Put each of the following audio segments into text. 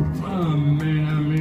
Amén, amén.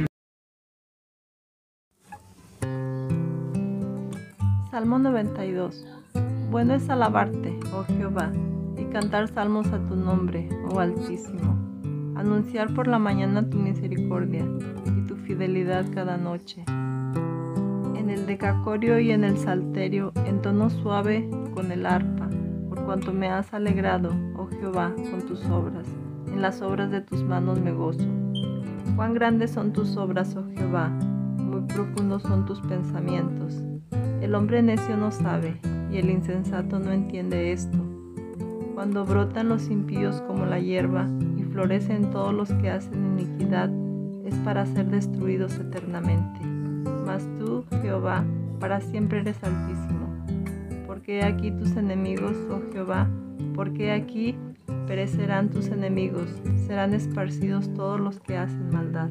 Salmo 92. Bueno es alabarte, oh Jehová, y cantar salmos a tu nombre, oh Altísimo. Anunciar por la mañana tu misericordia y tu fidelidad cada noche. En el decacorio y en el salterio, en tono suave con el arpa, por cuanto me has alegrado, oh Jehová, con tus obras. En las obras de tus manos me gozo. Cuán grandes son tus obras, oh Jehová, muy profundos son tus pensamientos. El hombre necio no sabe, y el insensato no entiende esto. Cuando brotan los impíos como la hierba, y florecen todos los que hacen iniquidad, es para ser destruidos eternamente. Mas tú, Jehová, para siempre eres altísimo. Porque aquí tus enemigos, oh Jehová, porque aquí perecerán tus enemigos, serán esparcidos todos los que hacen maldad.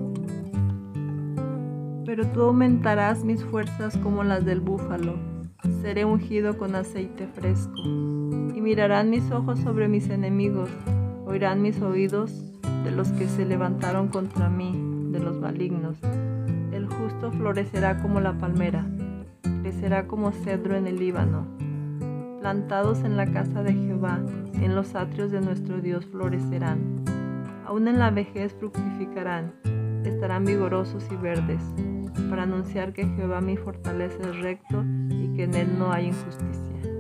Pero tú aumentarás mis fuerzas como las del búfalo, seré ungido con aceite fresco. Y mirarán mis ojos sobre mis enemigos, oirán mis oídos de los que se levantaron contra mí, de los malignos. El justo florecerá como la palmera, crecerá como cedro en el Líbano. Plantados en la casa de Jehová, en los atrios de nuestro Dios florecerán. Aún en la vejez fructificarán, estarán vigorosos y verdes, para anunciar que Jehová mi fortaleza es recto y que en él no hay injusticia.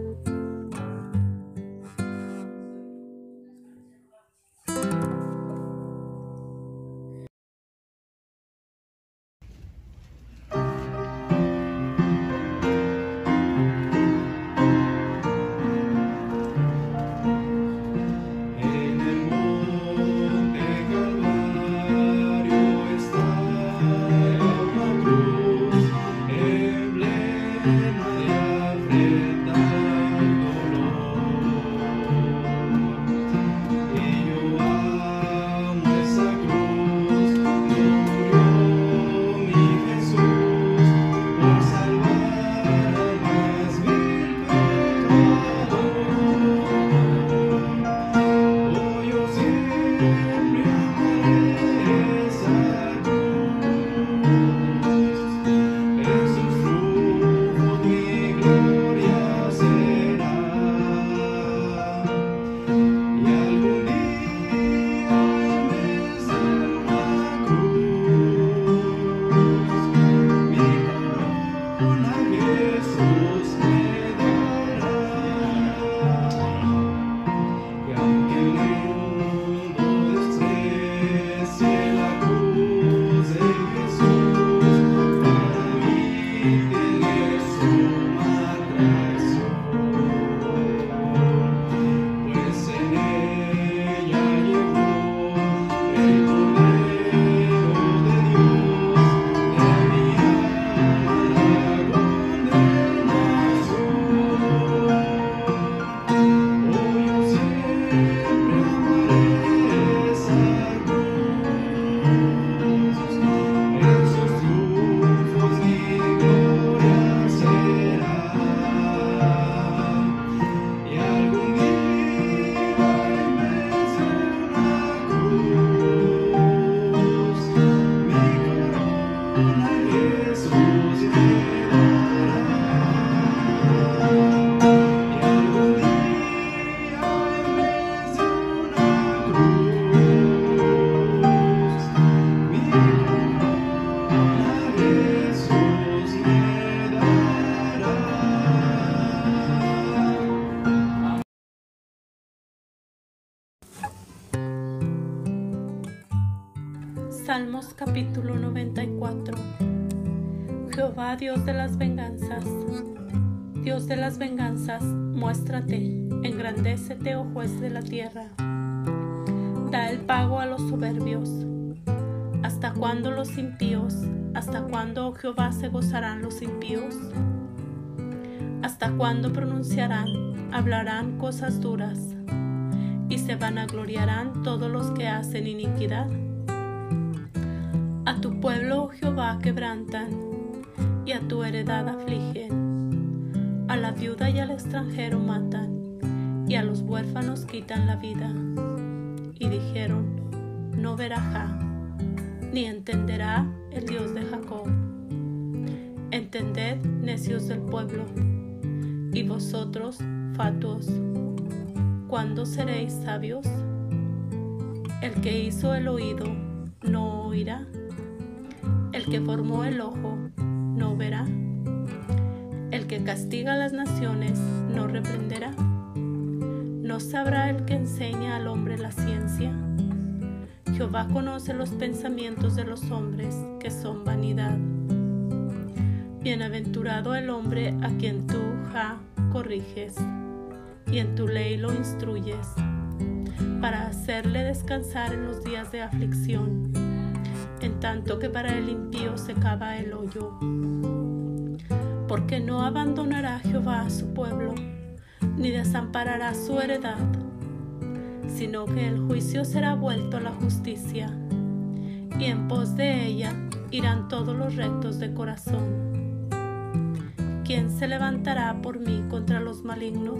Salmos capítulo 94. Jehová, Dios de las venganzas, muéstrate, engrandécete, oh juez de la tierra. Da el pago a los soberbios. ¿Hasta cuándo los impíos? ¿Hasta cuándo, oh Jehová, se gozarán los impíos? ¿Hasta cuándo pronunciarán, hablarán cosas duras, y se vanagloriarán todos los que hacen iniquidad? A tu pueblo, oh Jehová, quebrantan, y a tu heredad afligen. A la viuda y al extranjero matan, y a los huérfanos quitan la vida. Y dijeron: no verajá, ni entenderá el Dios de Jacob. Entended, necios del pueblo, y vosotros, fatuos, ¿cuándo seréis sabios? El que hizo el oído no oirá, el que formó el ojo no verá, el que castiga a las naciones no reprenderá. ¿No sabrá el que enseña al hombre la ciencia? Jehová conoce los pensamientos de los hombres, que son vanidad. Bienaventurado el hombre a quien tú, corriges, y en tu ley lo instruyes, para hacerle descansar en los días de aflicción, en tanto que para el impío se cava el hoyo. Porque no abandonará Jehová a su pueblo, ni desamparará su heredad, sino que el juicio será vuelto a la justicia, y en pos de ella irán todos los rectos de corazón. ¿Quién se levantará por mí contra los malignos?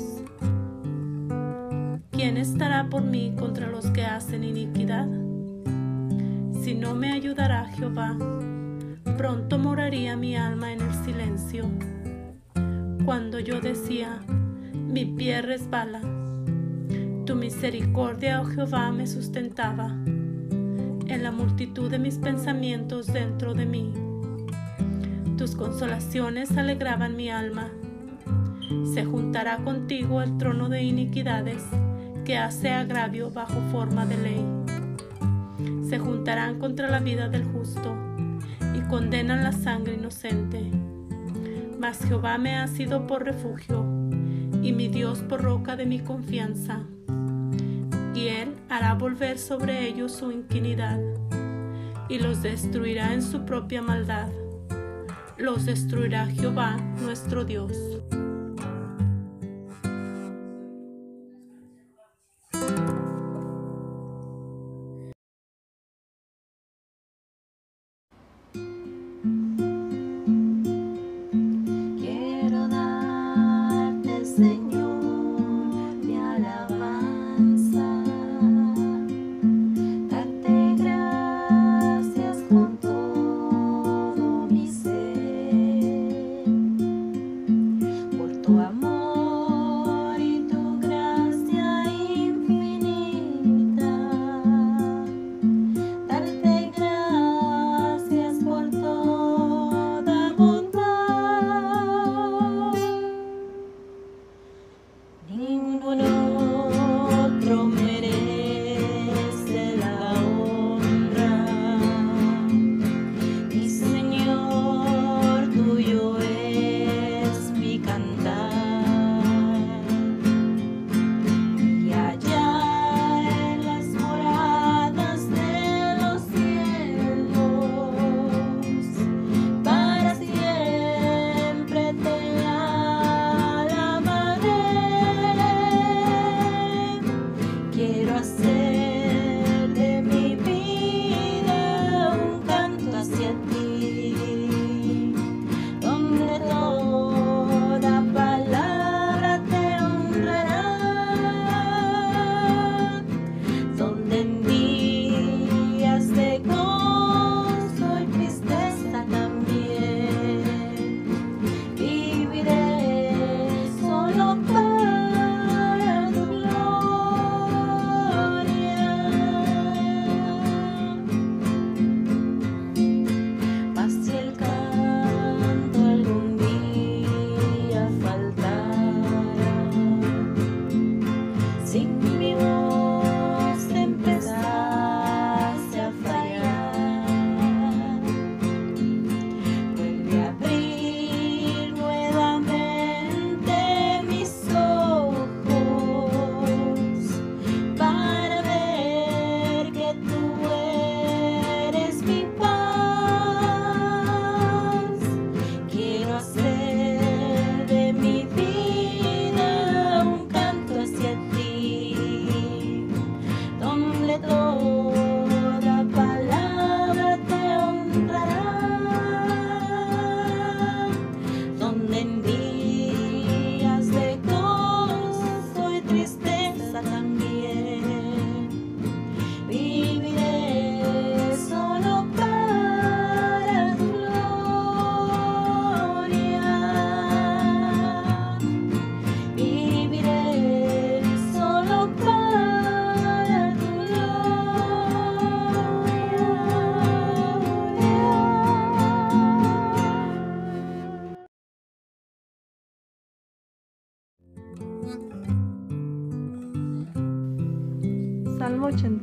¿Quién estará por mí contra los que hacen iniquidad? Si no me ayudará Jehová, pronto moraría mi alma en el silencio. Cuando yo decía, mi pie resbala, tu misericordia, oh Jehová, me sustentaba, en la multitud de mis pensamientos dentro de mí. Tus consolaciones alegraban mi alma. Se juntará contigo el trono de iniquidades, que hace agravio bajo forma de ley. Se juntarán contra la vida del justo, y condenan la sangre inocente. Mas Jehová me ha sido por refugio, y mi Dios por roca de mi confianza. Y Él hará volver sobre ellos su inquinidad, y los destruirá en su propia maldad. Los destruirá Jehová nuestro Dios. Quiero darte, Señor, mi alabanza, darte gracias con todo mi ser, por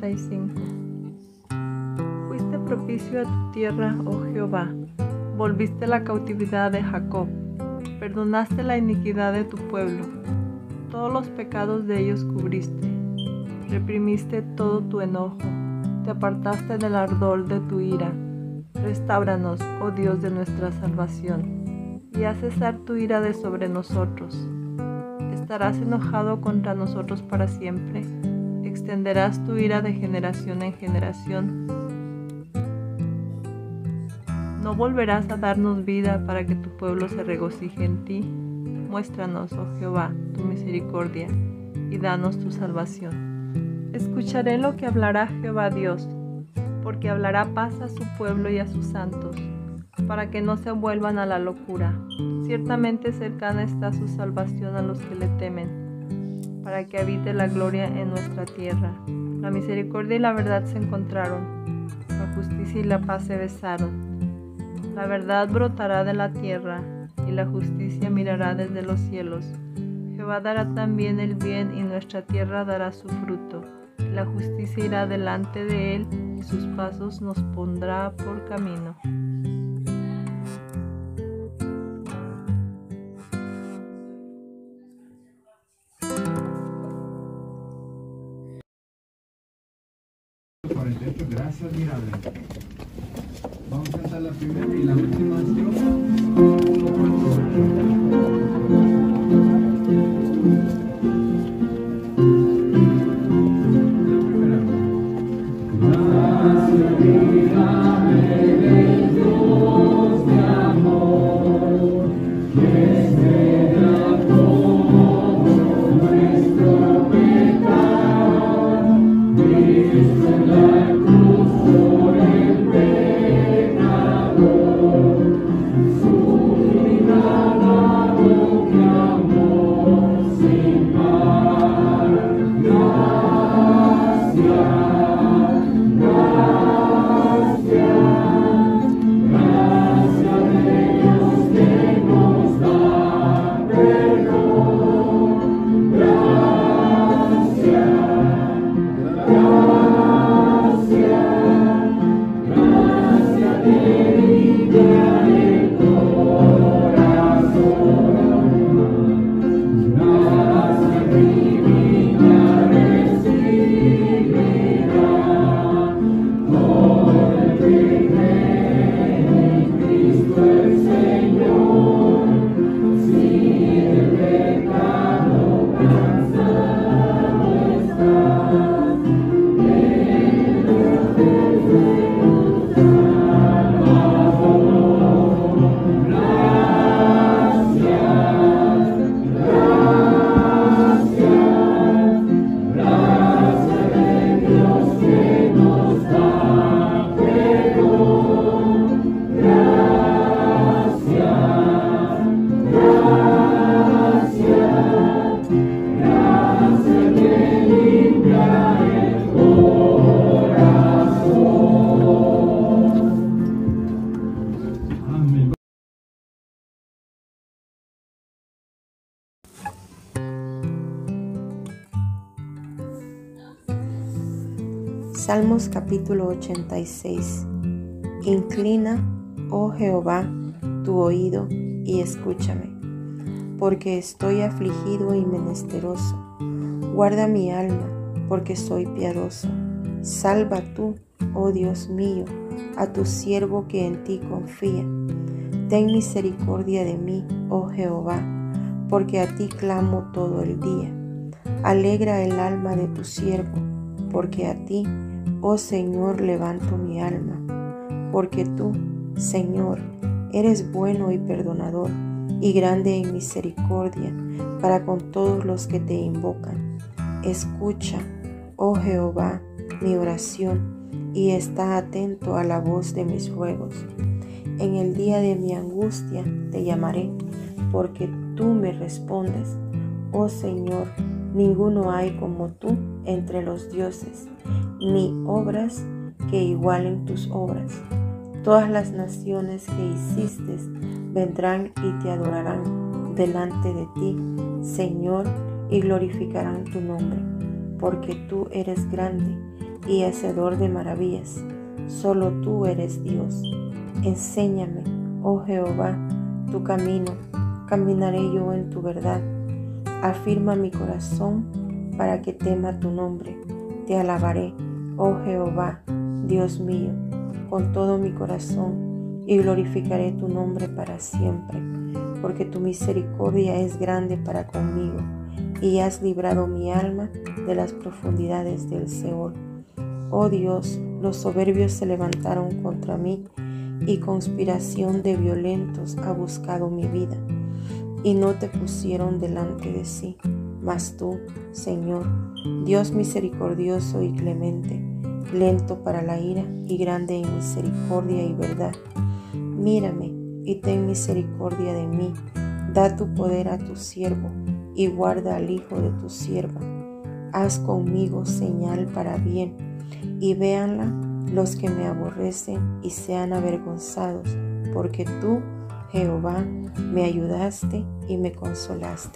85. Fuiste propicio a tu tierra, oh Jehová, volviste la cautividad de Jacob, perdonaste la iniquidad de tu pueblo, todos los pecados de ellos cubriste, reprimiste todo tu enojo, te apartaste del ardor de tu ira. Restáuranos, oh Dios de nuestra salvación, y haz cesar tu ira de sobre nosotros. ¿Estarás enojado contra nosotros para siempre? ¿Extenderás tu ira de generación en generación? ¿No volverás a darnos vida para que tu pueblo se regocije en ti? Muéstranos, oh Jehová, tu misericordia, y danos tu salvación. Escucharé lo que hablará Jehová Dios, porque hablará paz a su pueblo y a sus santos, para que no se vuelvan a la locura. Ciertamente cercana está su salvación a los que le temen, para que habite la gloria en nuestra tierra. La misericordia y la verdad se encontraron, la justicia y la paz se besaron. La verdad brotará de la tierra, y la justicia mirará desde los cielos. Jehová dará también el bien, y nuestra tierra dará su fruto. La justicia irá delante de él, y sus pasos nos pondrá por camino. Gracias, mirable. Vamos a cantar la primera y la última estrofa. Salmos capítulo 86. Inclina, oh Jehová, tu oído y escúchame, porque estoy afligido y menesteroso. Guarda mi alma, porque soy piadoso. Salva tú, oh Dios mío, a tu siervo que en ti confía. Ten misericordia de mí, oh Jehová, porque a ti clamo todo el día. Alegra el alma de tu siervo, porque a ti, oh Señor, levanto mi alma. Porque tú, Señor, eres bueno y perdonador, y grande en misericordia para con todos los que te invocan. Escucha, oh Jehová, mi oración, y está atento a la voz de mis ruegos. En el día de mi angustia te llamaré, porque tú me respondes. Oh Señor, ninguno hay como tú entre los dioses, ni obras que igualen tus obras. Todas las naciones que hiciste vendrán y te adorarán delante de ti, Señor, y glorificarán tu nombre, porque tú eres grande y hacedor de maravillas. Solo tú eres Dios. Enséñame, oh Jehová, tu camino, caminaré yo en tu verdad. Afirma mi corazón para que tema tu nombre. Te alabaré, oh Jehová, Dios mío, con todo mi corazón, y glorificaré tu nombre para siempre, porque tu misericordia es grande para conmigo, y has librado mi alma de las profundidades del Seol. Oh Dios, los soberbios se levantaron contra mí, y conspiración de violentos ha buscado mi vida, y no te pusieron delante de sí. Mas tú, Señor, Dios misericordioso y clemente, lento para la ira y grande en misericordia y verdad, mírame y ten misericordia de mí. Da tu poder a tu siervo y guarda al hijo de tu sierva. Haz conmigo señal para bien, y véanla los que me aborrecen y sean avergonzados, porque tú, Jehová, me ayudaste y me consolaste.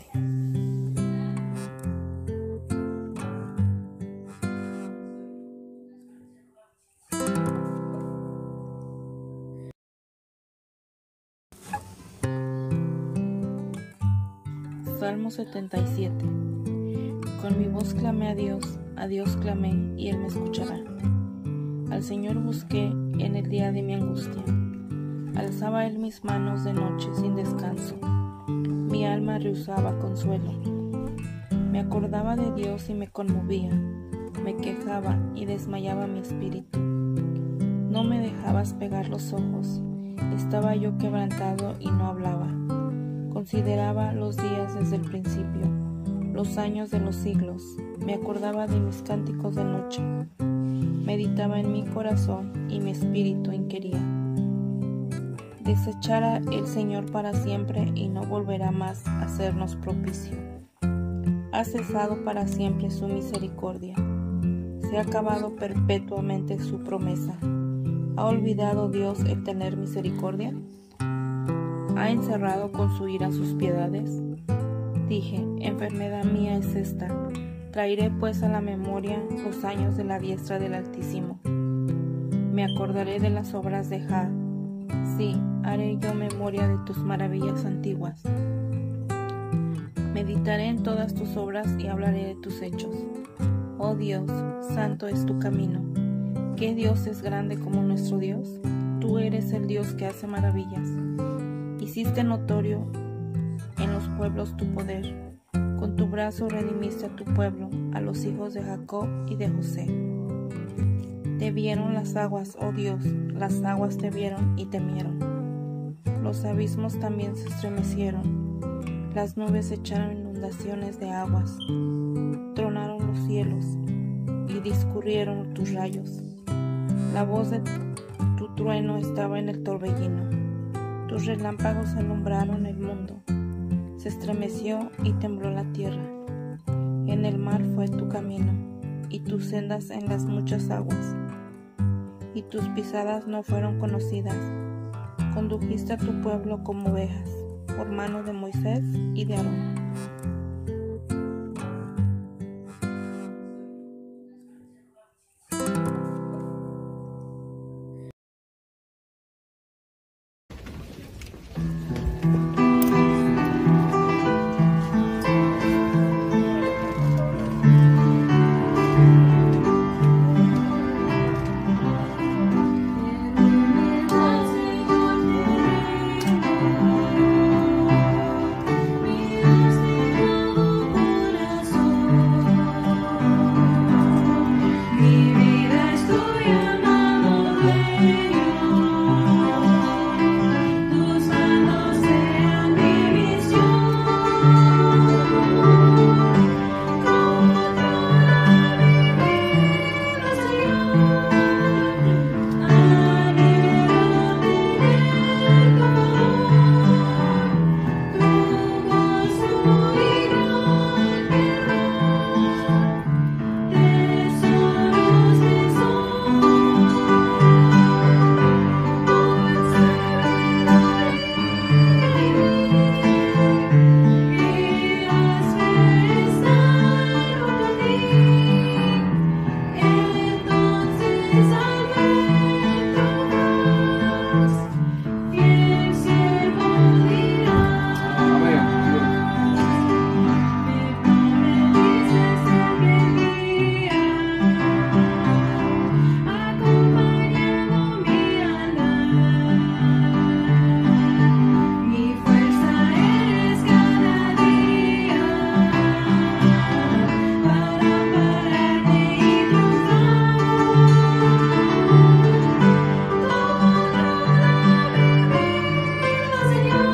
Salmo 77. Con mi voz clamé a Dios clamé, y Él me escuchará. Al Señor busqué en el día de mi angustia. Alzaba Él mis manos de noche sin descanso. Mi alma rehusaba consuelo. Me acordaba de Dios y me conmovía. Me quejaba y desmayaba mi espíritu. No me dejabas pegar los ojos. Estaba yo quebrantado y no hablaba. Consideraba los días desde el principio, los años de los siglos. Me acordaba de mis cánticos de noche. Meditaba en mi corazón y mi espíritu inquiría. Desechará el Señor para siempre y no volverá más a hacernos propicio. Ha cesado para siempre su misericordia. Se ha acabado perpetuamente su promesa. ¿Ha olvidado Dios el tener misericordia? ¿Ha encerrado con su ira sus piedades? Dije, enfermedad mía es esta. Traeré pues a la memoria los años de la diestra del Altísimo. Me acordaré de las obras de Jah. Sí, haré yo memoria de tus maravillas antiguas. Meditaré en todas tus obras y hablaré de tus hechos. Oh Dios, santo es tu camino. ¿Qué Dios es grande como nuestro Dios? Tú eres el Dios que hace maravillas. Hiciste notorio en los pueblos tu poder. Con tu brazo redimiste a tu pueblo, a los hijos de Jacob y de José. Te vieron las aguas, oh Dios, las aguas te vieron y temieron. Los abismos también se estremecieron. Las nubes echaron inundaciones de aguas. Tronaron los cielos y discurrieron tus rayos. La voz de tu trueno estaba en el torbellino. Tus relámpagos alumbraron el mundo. Se estremeció y tembló la tierra. En el mar fue tu camino, y tus sendas en las muchas aguas. Y tus pisadas no fueron conocidas. Condujiste a tu pueblo como ovejas, por mano de Moisés y de Aarón. Señor, fiel siervo dirá. Amén. Mi nombre dices aquel día, acompañado mi andar. Mi fuerza eres cada día, para pararte y triunfar. Señor,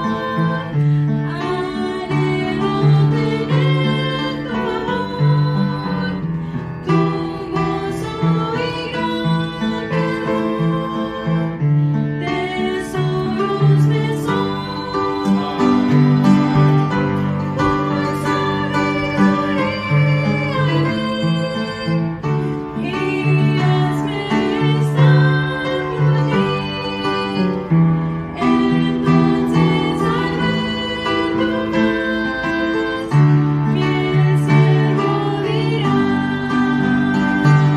anhelo tener tu amor, tu gozo y gran perdón, tesoros me son, por sabiduría y hazme estar junto a ti. Entonces al ver tu faz, fiel siervo dirás.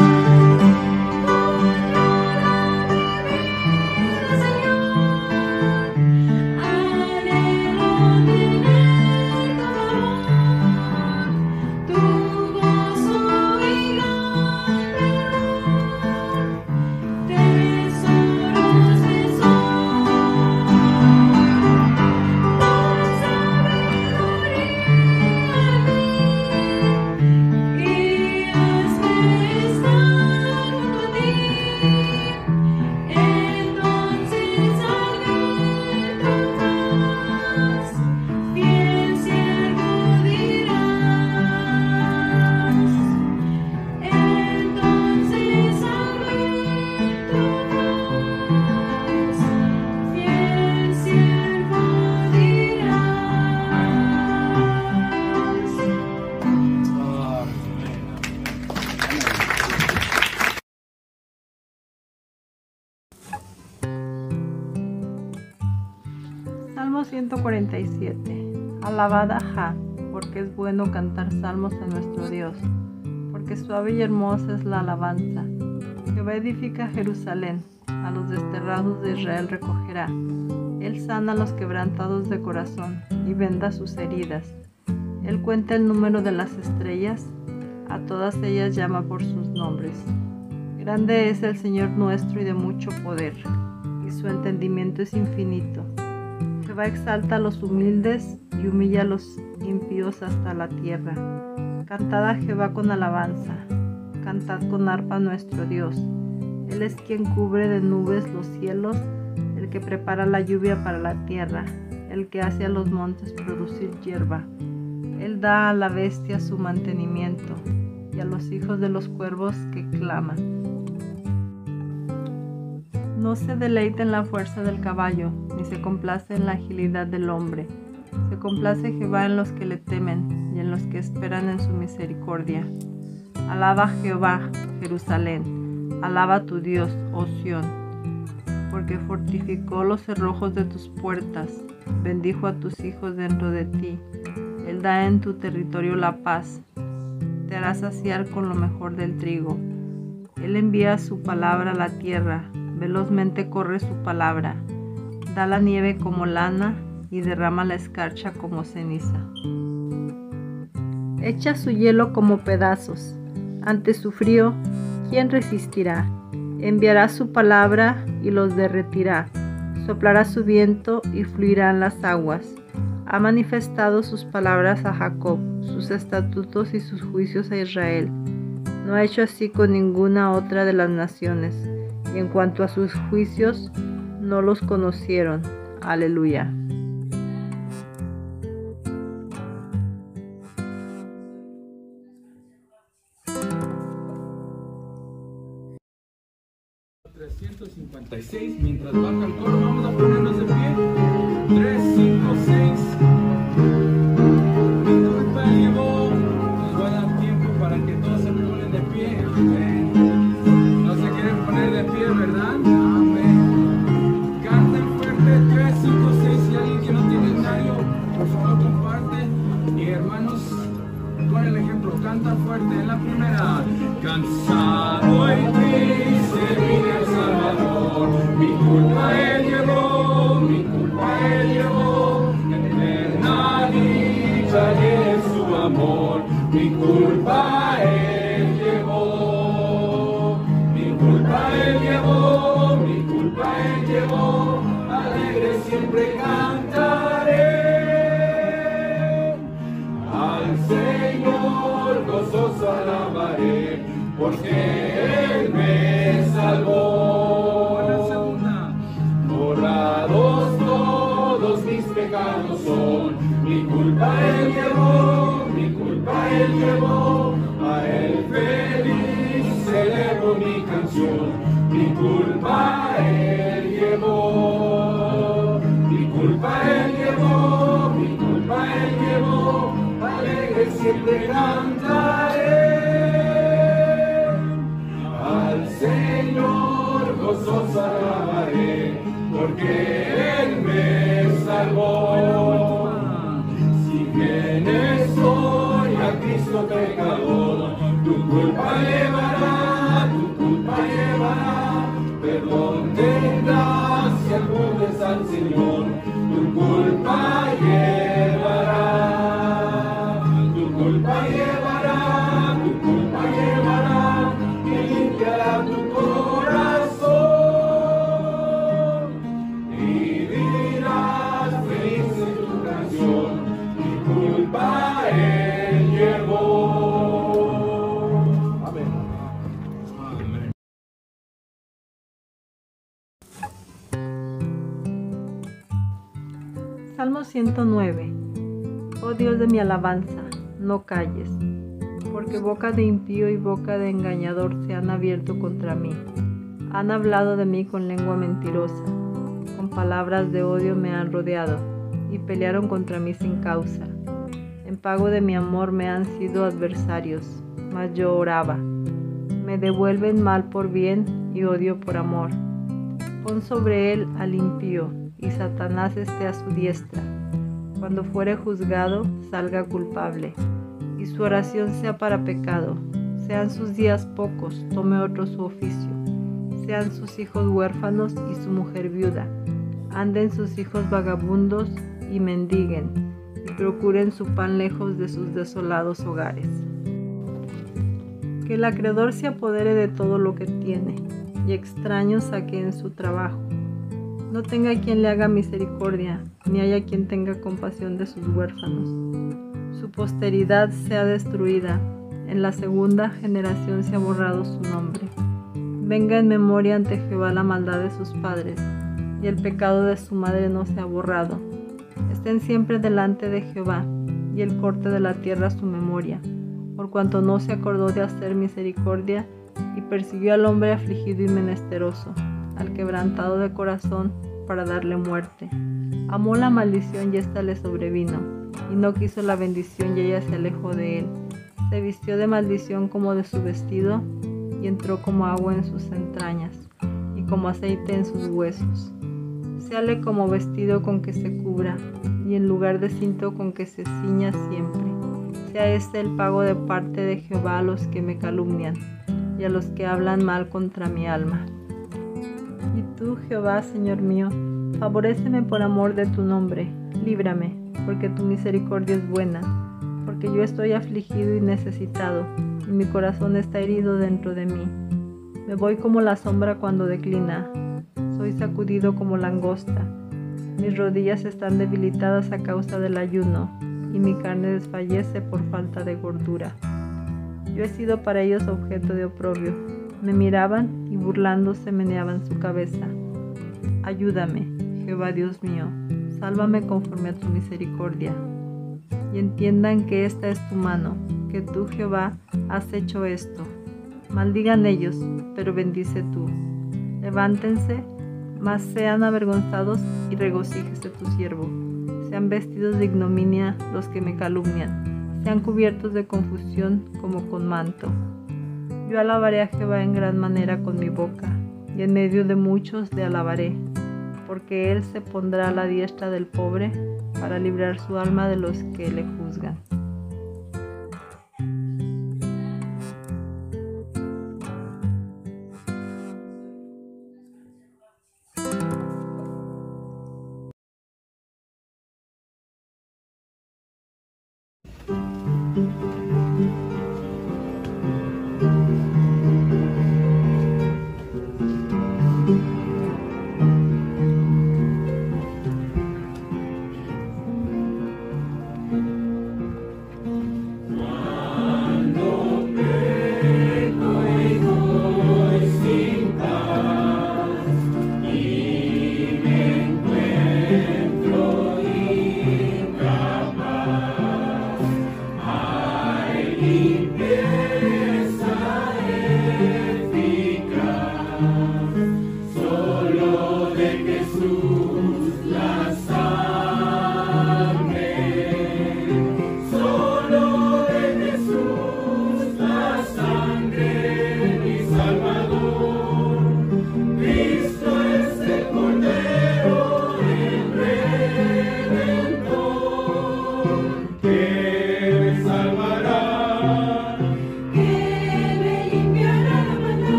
Salmo 147. Alabad a Jah, porque es bueno cantar salmos a nuestro Dios, porque suave y hermosa es la alabanza. Jehová edifica Jerusalén, a los desterrados de Israel recogerá. Él sana a los quebrantados de corazón y venda sus heridas. Él cuenta el número de las estrellas, a todas ellas llama por sus nombres. Grande es el Señor nuestro y de mucho poder, y su entendimiento es infinito. Jehová exalta a los humildes y humilla a los impíos hasta la tierra. Cantad a Jehová con alabanza, cantad con arpa a nuestro Dios. Él es quien cubre de nubes los cielos, el que prepara la lluvia para la tierra, el que hace a los montes producir hierba. Él da a la bestia su mantenimiento, y a los hijos de los cuervos que claman. No se deleita en la fuerza del caballo, ni se complace en la agilidad del hombre. Se complace Jehová en los que le temen, y en los que esperan en su misericordia. Alaba a Jehová, Jerusalén, alaba a tu Dios, oh Sión, porque fortificó los cerrojos de tus puertas, bendijo a tus hijos dentro de ti. Él da en tu territorio la paz, te hará saciar con lo mejor del trigo. Él envía su palabra a la tierra, velozmente corre su palabra, da la nieve como lana y derrama la escarcha como ceniza. Echa su hielo como pedazos, ante su frío, ¿quién resistirá? Enviará su palabra y los derretirá, soplará su viento y fluirán las aguas. Ha manifestado sus palabras a Jacob, sus estatutos y sus juicios a Israel. No ha hecho así con ninguna otra de las naciones, y en cuanto a sus juicios, no los conocieron. Aleluya. Mientras baja el coro, vamos a ponernos de pie. 3, 5, 6. Disculpa mi voz, nos va a dar tiempo para que todos se ponen de pie. Amén. No se quieren poner de pie, ¿verdad? Amén. Canten fuerte. 3, 5, 6. Si alguien que no tiene el diario, por favor comparte. Y hermanos, con el ejemplo, cantan fuerte. En la primera, cansado y triste, mi Salvador, mi culpa siempre cantaré. Al Señor gozoso alabaré, porque Él me salvó. Borrados todos mis pecados son, mi culpa Él llevó, mi culpa Él llevó. A Él feliz celebro mi canción, mi culpa Él llevó, mi culpa Él llevó, mi culpa Él llevó. Alegre siempre cantaré. Al Señor gozoso alabaré, porque Él me salvó. Si vienes hoy a Cristo pecador, tu culpa llevará, perdón tendrás si acudes al Señor, tu culpa llevará, tu culpa llevará, tu culpa llevará, y limpiará tu corazón, y vivirás feliz en tu canción, mi culpa Él llevó. Amén. Amén. Salmo 109. Oh Dios de mi alabanza, no calles, porque boca de impío y boca de engañador se han abierto contra mí. Han hablado de mí con lengua mentirosa, con palabras de odio me han rodeado, y pelearon contra mí sin causa. En pago de mi amor me han sido adversarios, mas yo oraba. Me devuelven mal por bien y odio por amor. Pon sobre él al impío, y Satanás esté a su diestra. Cuando fuere juzgado, salga culpable, y su oración sea para pecado. Sean sus días pocos, tome otro su oficio. Sean sus hijos huérfanos y su mujer viuda. Anden sus hijos vagabundos y mendiguen, y procuren su pan lejos de sus desolados hogares. Que el acreedor se apodere de todo lo que tiene, y extraños saqueen su trabajo. No tenga quien le haga misericordia, ni haya quien tenga compasión de sus huérfanos. Su posteridad sea destruida, en la segunda generación se ha borrado su nombre. Venga en memoria ante Jehová la maldad de sus padres, y el pecado de su madre no se ha borrado. Estén siempre delante de Jehová, y el corte de la tierra su memoria, por cuanto no se acordó de hacer misericordia, y persiguió al hombre afligido y menesteroso, al quebrantado de corazón, para darle muerte. Amó la maldición y ésta le sobrevino, y no quiso la bendición y ella se alejó de él. Se vistió de maldición como de su vestido, y entró como agua en sus entrañas, y como aceite en sus huesos. Séale como vestido con que se cubra, y en lugar de cinto con que se ciña siempre. Sea este el pago de parte de Jehová a los que me calumnian, y a los que hablan mal contra mi alma. Y tú, Jehová, Señor mío, favoréceme por amor de tu nombre, líbrame, porque tu misericordia es buena, porque yo estoy afligido y necesitado, y mi corazón está herido dentro de mí. Me voy como la sombra cuando declina, soy sacudido como langosta. Mis rodillas están debilitadas a causa del ayuno, y mi carne desfallece por falta de gordura. Yo he sido para ellos objeto de oprobio. Me miraban y burlándose meneaban su cabeza. Ayúdame, Jehová Dios mío, sálvame conforme a tu misericordia. Y entiendan que esta es tu mano, que tú, Jehová, has hecho esto. Maldigan ellos, pero bendice tú. Levántense, mas sean avergonzados y regocíjese tu siervo. Sean vestidos de ignominia los que me calumnian, sean cubiertos de confusión como con manto. Yo alabaré a Jehová en gran manera con mi boca, y en medio de muchos le alabaré, porque él se pondrá a la diestra del pobre para librar su alma de los que le juzgan.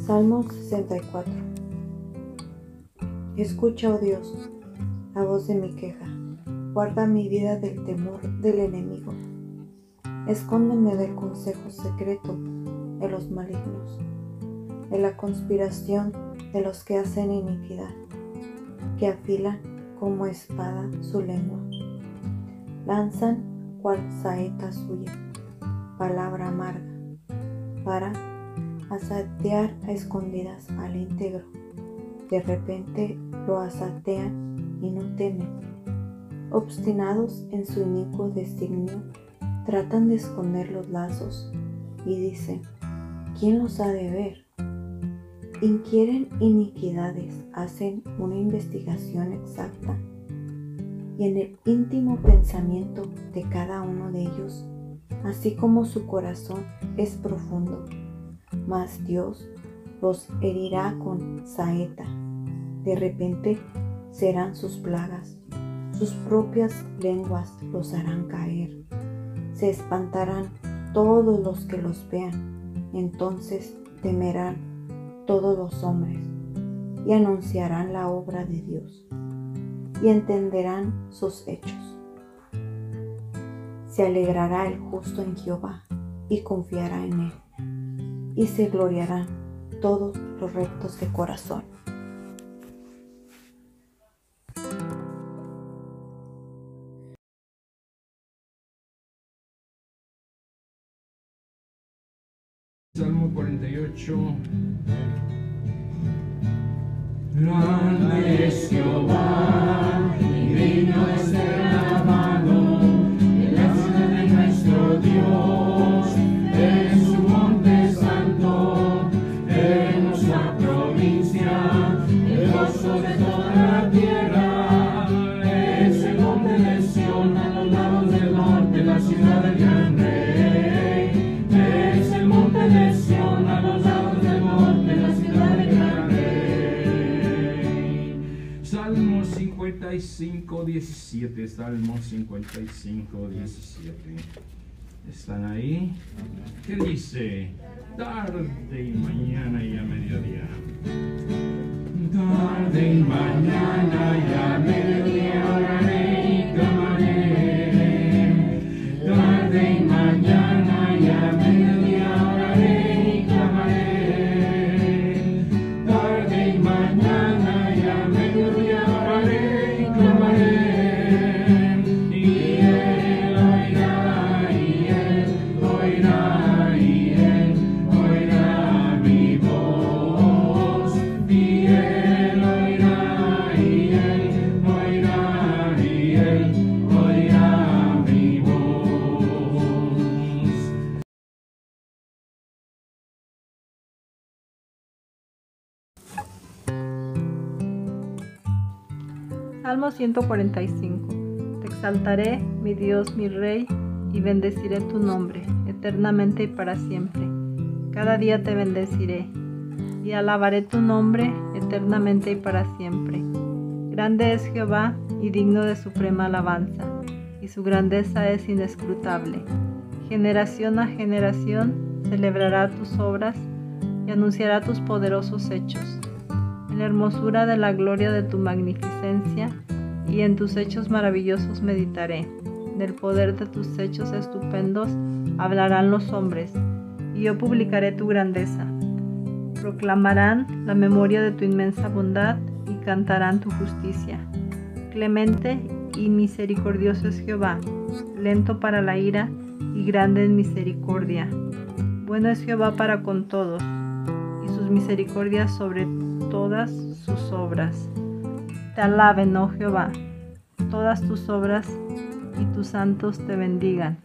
Salmo 64. Escucha, oh Dios, la voz de mi queja. Guarda mi vida del temor del enemigo. Escóndeme del consejo secreto de los malignos, de la conspiración de los que hacen iniquidad, que afilan como espada su lengua. Lanzan cual saeta suya, palabra amarga, para asatear a escondidas al íntegro. De repente lo asatean y no temen. Obstinados en su inicuo designio, tratan de esconder los lazos y dicen: ¿quién los ha de ver? Inquieren iniquidades, hacen una investigación exacta, y en el íntimo pensamiento de cada uno de ellos, así como su corazón es profundo, mas Dios los herirá con saeta. De repente serán sus plagas, sus propias lenguas los harán caer. Se espantarán todos los que los vean, entonces temerán todos los hombres y anunciarán la obra de Dios y entenderán sus hechos. Se alegrará el justo en Jehová y confiará en él, y se gloriarán todos los rectos de corazón. Salmo 48. Grande es Jehová y digno de ser alabado, en la ciudad de nuestro Dios, en su monte santo, en nuestra provincia, el gozo de toda la tierra. Es el monte de Sión, a los lados del norte, la ciudad del gran rey. Es el monte de Sión, a los lados del norte, la ciudad del gran rey. Salmo 55, 17. Salmo 55, 17. ¿Están ahí? ¿Qué dice? Tarde y mañana y a mediodía. Tarde y mañana y a mediodía oraré y clamaré. Tarde y mañana y a mediodía oraré y clamaré. Tarde y mañana y a mediodía oraré y clamaré. Y él oirá, y él oirá, y él oirá mi voz. Y él oirá, y él oirá, y él oirá mi voz. Salmo 145. Te exaltaré, mi Dios, mi Rey, y bendeciré tu nombre, eternamente y para siempre. Cada día te bendeciré, y alabaré tu nombre, eternamente y para siempre. Grande es Jehová, y digno de suprema alabanza, y su grandeza es inescrutable. Generación a generación celebrará tus obras, y anunciará tus poderosos hechos. En la hermosura de la gloria de tu magnificencia, y en tus hechos maravillosos meditaré. Del poder de tus hechos estupendos hablarán los hombres, y yo publicaré tu grandeza. Proclamarán la memoria de tu inmensa bondad y cantarán tu justicia. Clemente y misericordioso es Jehová, lento para la ira y grande en misericordia. Bueno es Jehová para con todos, y sus misericordias sobre todas sus obras. Te alaben, oh Jehová, todas tus obras, y tus santos te bendigan.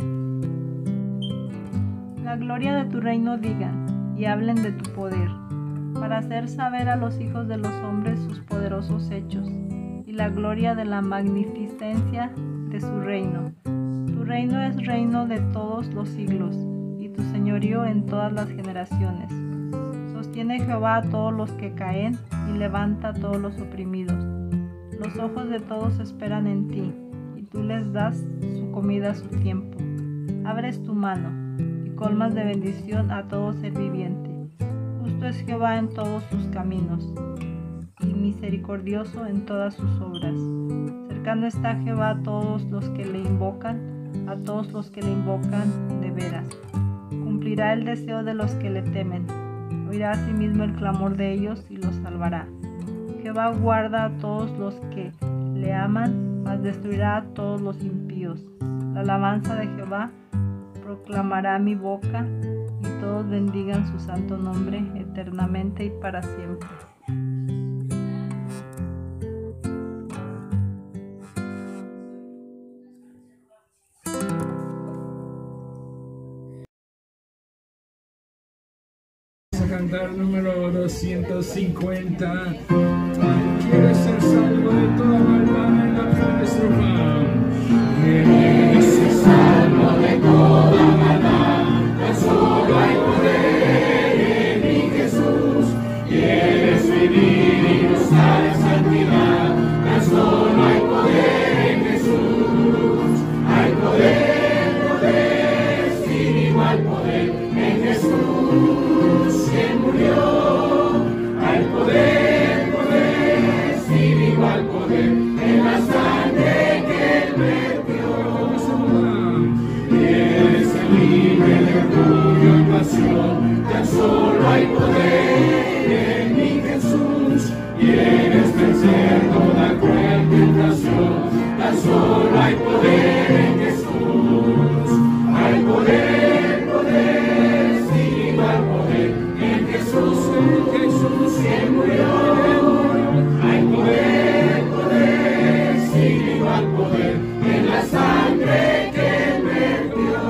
La gloria de tu reino digan, y hablen de tu poder, para hacer saber a los hijos de los hombres sus poderosos hechos, y la gloria de la magnificencia de su reino. Tu reino es reino de todos los siglos, y tu señorío en todas las generaciones. Sostiene Jehová a todos los que caen, y levanta a todos los oprimidos. Los ojos de todos esperan en ti, y tú les das su comida a su tiempo. Abres tu mano, y colmas de bendición a todo ser viviente. Justo es Jehová en todos sus caminos, y misericordioso en todas sus obras. Cercano está Jehová a todos los que le invocan, a todos los que le invocan de veras. Cumplirá el deseo de los que le temen, oirá asimismo el clamor de ellos y los salvará. Jehová guarda a todos los que le aman, mas destruirá a todos los impíos. La alabanza de Jehová proclamará mi boca, y todos bendigan su santo nombre eternamente y para siempre. Vamos a cantar número 250. ¿Quieres ser salvo de toda maldad en la primera estrofa? ¿Quieres ser salvo de toda maldad? Tan solo hay poder en mi Jesús. ¿Quieres vivir y gozar en santidad? Tan solo hay poder en Jesús. Hay poder, poder, sin igual poder en Jesús, quien murió. Hay poder, poder, sin igual poder en la sangre que él vertió. Eres el libre de orgullo y pasión, tan solo hay poder en mi Jesús. Quieres vencer toda cruel tentación, tan solo hay poder en Jesús. Hay poder, poder, sin igual poder en Jesús, quien murió. Hay poder, poder, sin igual poder en la sangre que él vertió.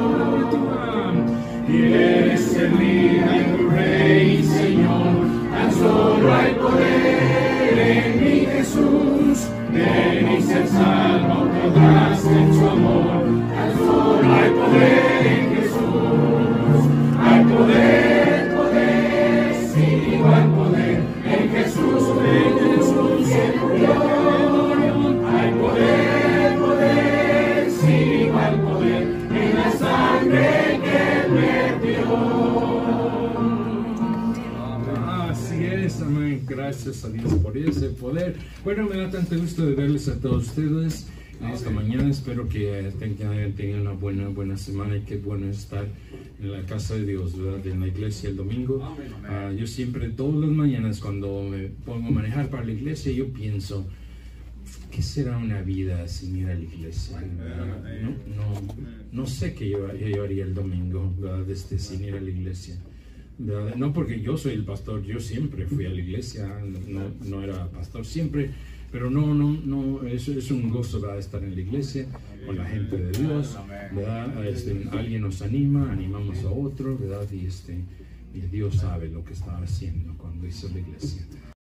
Y eres el libre, tu rey y Señor, tan solo hay poder en mi Jesús. Ven y ser salvo, podrás en su amor, tan solo hay poder en Jesús. Hay poder, poder, sin igual poder en Jesús, quien murió. Hay poder, poder, sin igual poder en la sangre que él vertió. Así es, amén. Gracias a Dios por ese poder. Bueno, me da tanto gusto de verles a todos ustedes en esta mañana. Espero que tengan una buena semana, y qué bueno estar en la casa de Dios, ¿verdad? En la iglesia el domingo. Yo siempre, todas las mañanas, cuando me pongo a manejar para la iglesia, yo pienso, ¿qué será una vida sin ir a la iglesia? No sé qué yo haría el domingo, ¿verdad? Sin ir a la iglesia, ¿verdad? No porque yo soy el pastor, yo siempre fui a la iglesia, no era pastor siempre, pero no, es un gozo, ¿verdad? Estar en la iglesia con la gente de Dios, ¿verdad? Alguien nos anima, animamos a otro, ¿verdad? Y Dios sabe lo que estaba haciendo cuando hizo la iglesia.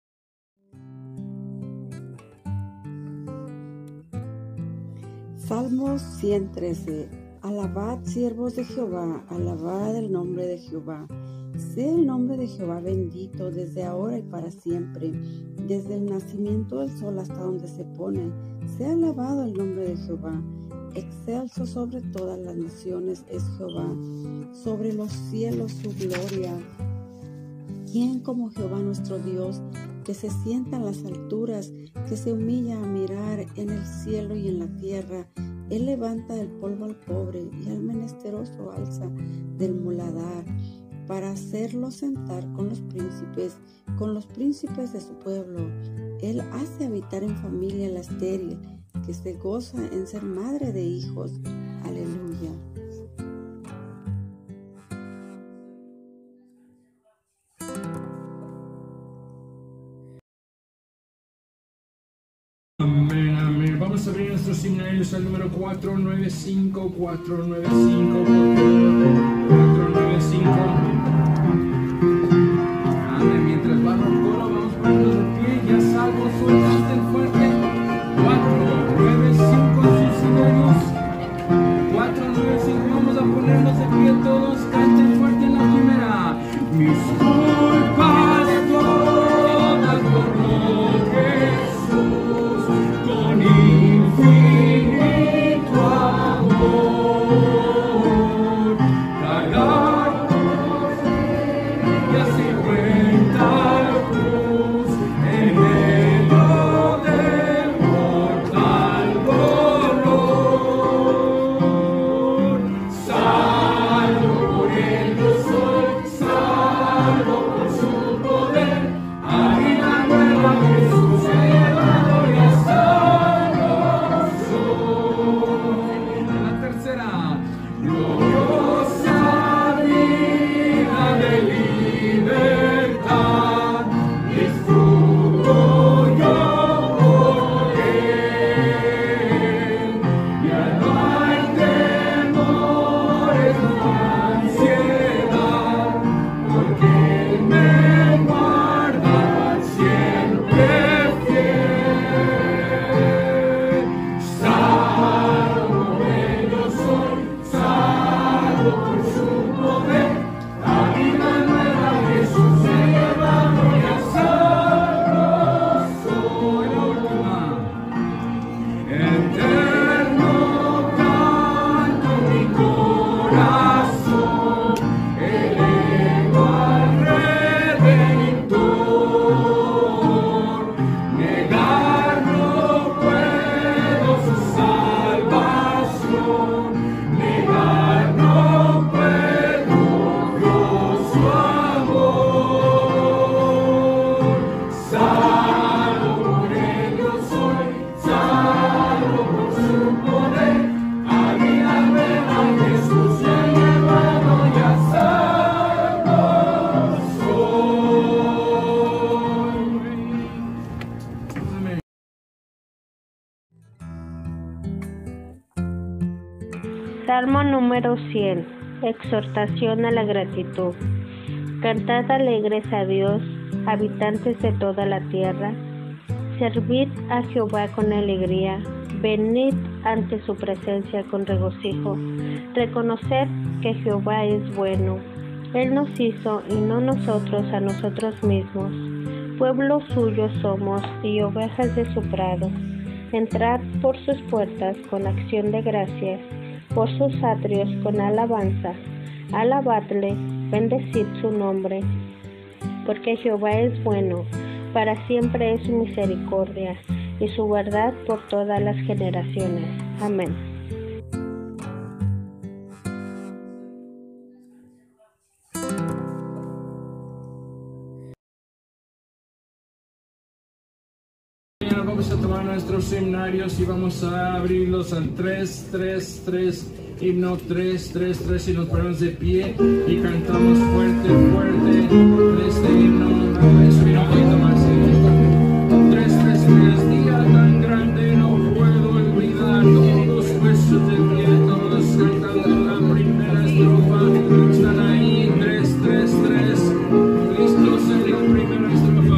Salmos 113. Alabad, siervos de Jehová, alabad el nombre de Jehová. Sea el nombre de Jehová bendito desde ahora y para siempre, desde el nacimiento del sol hasta donde se pone. Sea alabado el nombre de Jehová. Excelso sobre todas las naciones es Jehová, sobre los cielos su gloria. ¿Quién como Jehová nuestro Dios, que se sienta en las alturas, que se humilla a mirar en el cielo y en la tierra? Él levanta del polvo al pobre y al menesteroso alza del muladar, para hacerlo sentar con los príncipes de su pueblo. Él hace habitar en familia la estéril, que se goza en ser madre de hijos. Aleluya. Amén, amén. Vamos a abrir nuestros himnarios al número 495, 495, 495. Amén. Mientras va el coro, vamos poniendo de pie, ya salvo, suelta el fuerte. 495 sus himnarios. 495, vamos a ponernos de pie todos, canten fuerte en la primera. Mis culpas todas borró Jesús con infinito amor, cargados y así fue. Gloriosa vida de libertad, disfruto yo por él. Ya no hay temores, no ansiedad, porque él me guarda siempre fiel. Salvo yo soy, salvo por su poder, la vida nueva Jesús me lleva, voy a salvo soy. La última. Eterno canto mi corazón, elevo al Redentor. Negar no puedo su salvación, negar no puedo yo su amor. Salvo por ello soy, salvo por su poder, a vida nueva Jesús me ha llevado, ya salvo soy. Amén. Salmo número 100. Exhortación a la gratitud. Cantad alegres a Dios, habitantes de toda la tierra. Servid a Jehová con alegría. Venid ante su presencia con regocijo. Reconoced que Jehová es bueno. Él nos hizo y no nosotros a nosotros mismos. Pueblo suyo somos y ovejas de su prado. Entrad por sus puertas con acción de gracias, por sus atrios con alabanza. Alabadle, bendecid su nombre, porque Jehová es bueno, para siempre es su misericordia, y su verdad por todas las generaciones. Amén. Mañana vamos a tomar nuestros himnarios y vamos a abrirlos al 333, himno 333, y nos ponemos de pie y cantamos fuerte, fuerte este himno. Subir un poquito más. 333, día tan grande no puedo olvidar, todos puestos de pie, todos cantando la primera estrofa. Están ahí, 333, listos en la primera estrofa.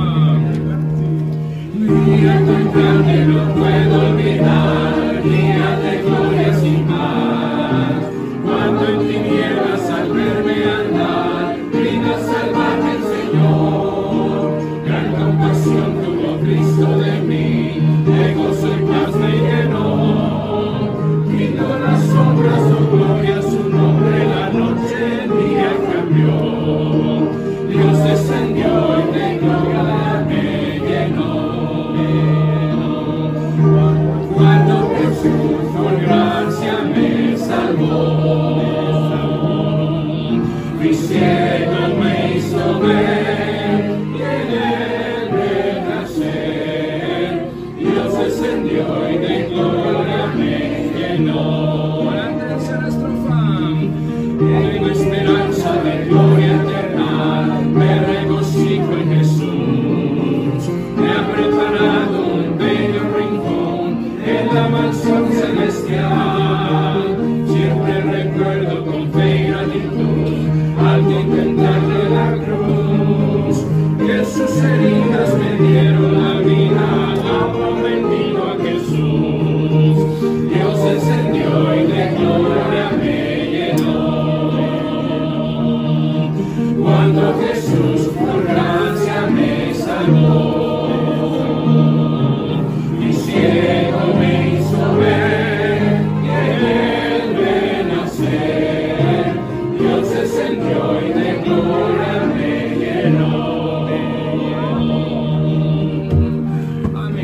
Día tan grande no puedo olvidar, día de gloria sin más. Cuando en tinieblas al verme andar, brilla salvaje el Señor. Gran compasión tuvo Cristo de mí, de gozo y paz me llenó. Quitó las sombras, su gloria, su nombre, la noche en día cambió. Dios descendió y de gloria me llenó. Cuando Jesús por gracia me salvó, mi cielo me hizo ver y en él renacer. Dios descendió y de gloria me llenó. La tercera estrofa. Tengo esperanza de gloria eterna, me regocijo en Jesús. Me ha preparado un bello rincón en la mansión celestial. Siempre recuerdo con fe y gratitud al intentarle la cruz, que sus heridas me dieron la vida, agua bendigo a Jesús. Dios encendió y de gloria me llenó. Cuando Jesús por gracia me salvó, mi ciego me hizo ver y en él renacer. Dios descendió y de gloria me llenó. Amén.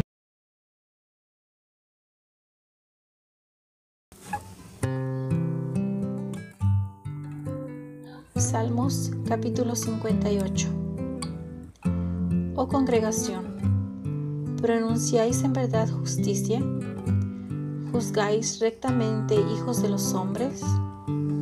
Salmos capítulo 58. Oh congregación, ¿pronunciáis en verdad justicia? ¿Juzgáis rectamente hijos de los hombres?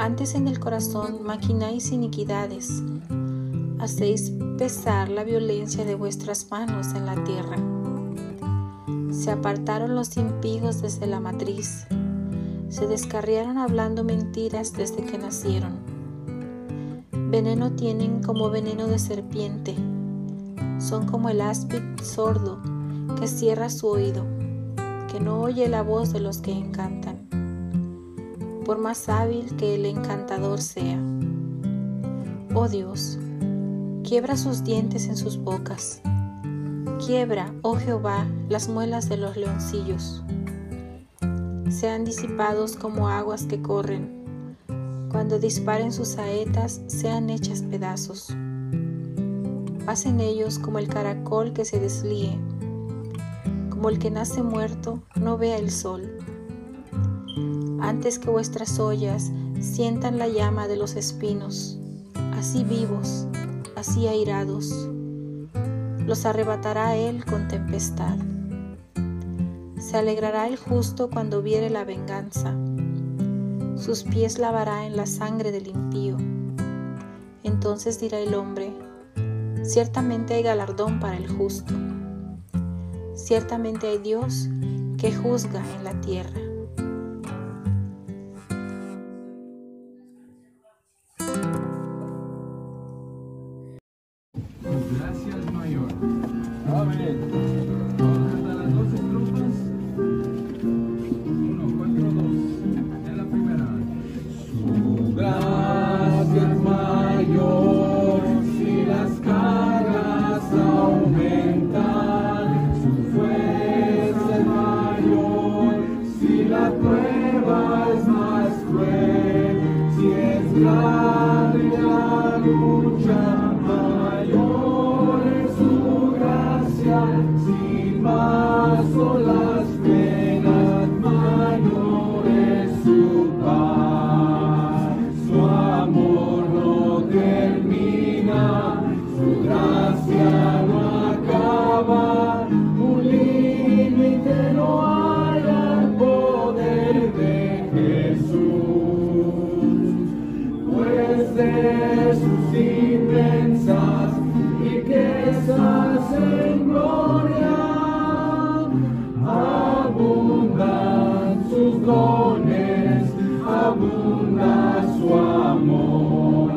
Antes en el corazón maquináis iniquidades, hacéis pesar la violencia de vuestras manos en la tierra. Se apartaron los impíos desde la matriz, se descarriaron hablando mentiras desde que nacieron. Veneno tienen como veneno de serpiente, son como el áspid sordo que cierra su oído, que no oye la voz de los que encantan, por más hábil que el encantador sea. Oh Dios, quiebra sus dientes en sus bocas. Quiebra, oh Jehová, las muelas de los leoncillos. Sean disipados como aguas que corren. Cuando disparen sus saetas, sean hechas pedazos. Pasen ellos como el caracol que se deslíe, como el que nace muerto, no vea el sol. Antes que vuestras ollas sientan la llama de los espinos, así vivos, así airados, los arrebatará él con tempestad. Se alegrará el justo cuando viere la venganza, sus pies lavará en la sangre del impío. Entonces dirá el hombre: ciertamente hay galardón para el justo, ciertamente hay Dios que juzga en la tierra. Gracias, mayor. Amén. Vamos a cantar las dos estrofas. 1, 4, 2. En la primera. Su gracia es mayor si las cargas aumentan. Su fuerza es mayor si la prueba es más cruel. Si es grande la lucha, mayor es su gracia. Si más son las penas, mayor es su paz. Su amor no termina, su gracia no acaba. Un límite no hay al poder de Jesús, pues de sus inmensas riquezas en gloria abundan sus dones, abunda su amor.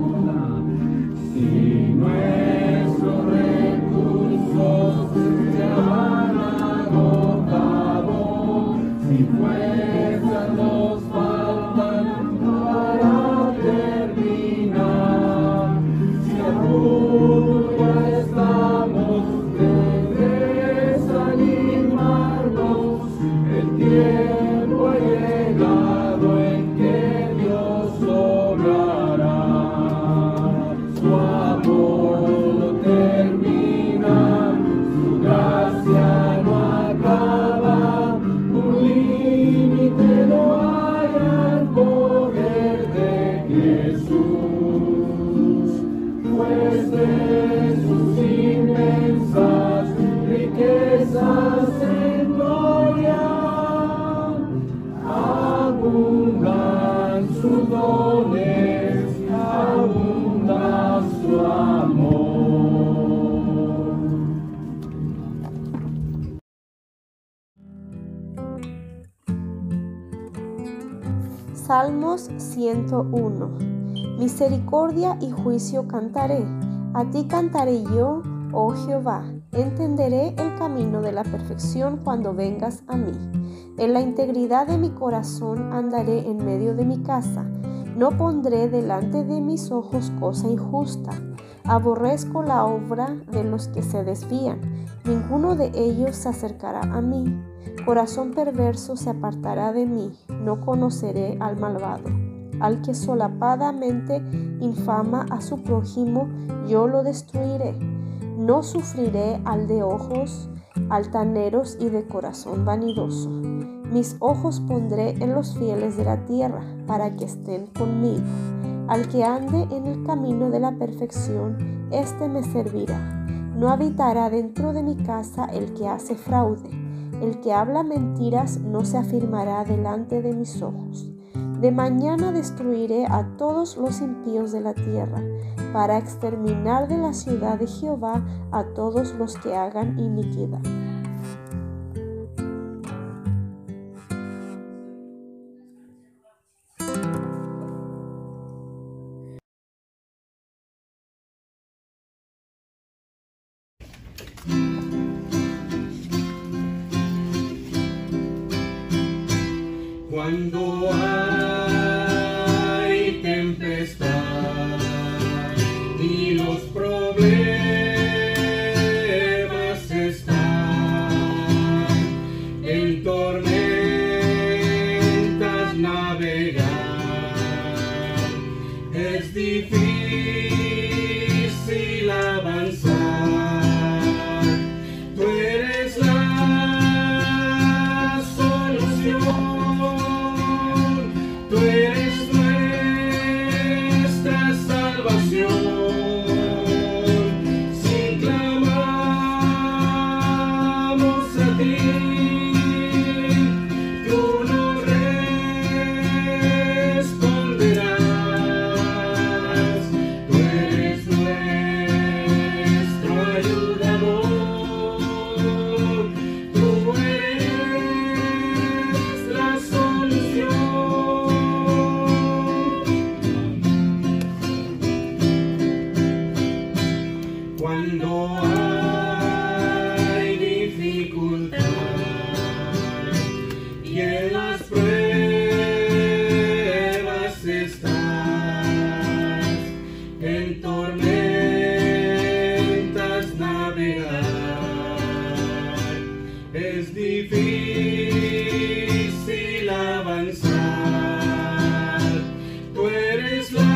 Si nuestros recursos se han agotado, si fuerzas nos faltan para terminar, si a punto ya estamos de desanimarnos, el tiempo ha llegado en que Dios obrará. Su amor no termina, su gracia no acaba, un límite no hay al poder de Jesús, pues de sus inmensas riquezas en gloria abundan sus dones, abunda su amor. Salmos 101. Misericordia y juicio cantaré. A ti cantaré yo, oh Jehová. Entenderé el camino de la perfección cuando vengas a mí. En la integridad de mi corazón andaré en medio de mi casa. No pondré delante de mis ojos cosa injusta. Aborrezco la obra de los que se desvían. Ninguno de ellos se acercará a mí. Corazón perverso se apartará de mí. No conoceré al malvado. Al que solapadamente infama a su prójimo, yo lo destruiré. No sufriré al de ojos altaneros y de corazón vanidoso. Mis ojos pondré en los fieles de la tierra, para que estén conmigo. Al que ande en el camino de la perfección, éste me servirá. No habitará dentro de mi casa el que hace fraude. El que habla mentiras no se afirmará delante de mis ojos. De mañana destruiré a todos los impíos de la tierra, para exterminar de la ciudad de Jehová a todos los que hagan iniquidad. Cuando hay tempestad y los problemas están en tormentas navegar, es difícil avanzar. Tú eres la solución. Tú eres nuestra salvación. Si clamamos a ti, tú nos responderás. Tú eres nuestro ayudador. Tú eres la solución. Cuando hay dificultad y en las pruebas estás, en tormentas navegar, es difícil avanzar. Tú eres la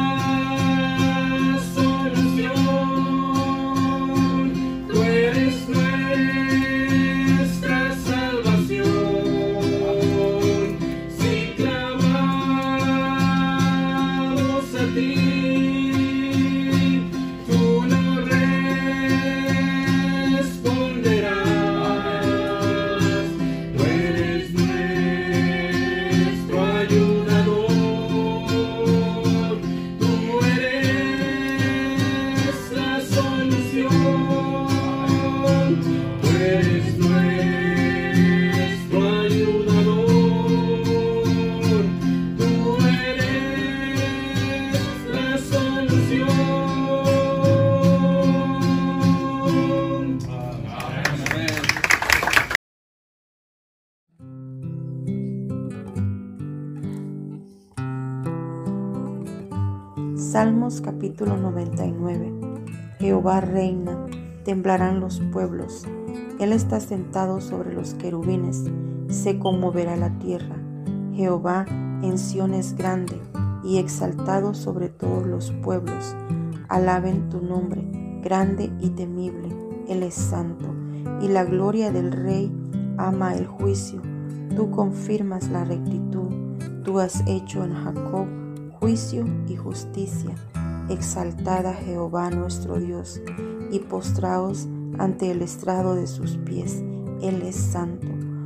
Salmos capítulo 99. Jehová reina, temblarán los pueblos. Él está sentado sobre los querubines, se conmoverá la tierra. Jehová en Sión es grande y exaltado sobre todos los pueblos. Alaben tu nombre, grande y temible. Él es santo, y la gloria del Rey ama el juicio. Tú confirmas la rectitud, tú has hecho en Jacob juicio y justicia. Exaltad a Jehová nuestro Dios, y postraos ante el estrado de sus pies. Él es santo.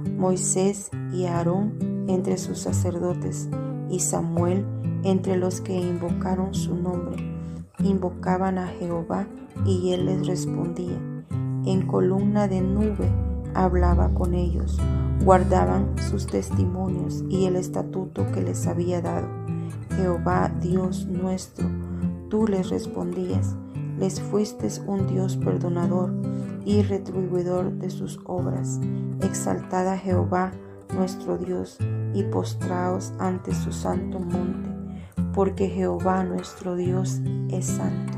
Moisés y Aarón entre sus sacerdotes, y Samuel entre los que invocaron su nombre. Invocaban a Jehová, y él les respondía. En columna de nube hablaba con ellos. Guardaban sus testimonios y el estatuto que les había dado. Jehová Dios nuestro, tú les respondías, les fuiste un Dios perdonador y retribuidor de sus obras. Exaltad a Jehová nuestro Dios y postraos ante su santo monte, porque Jehová nuestro Dios es santo.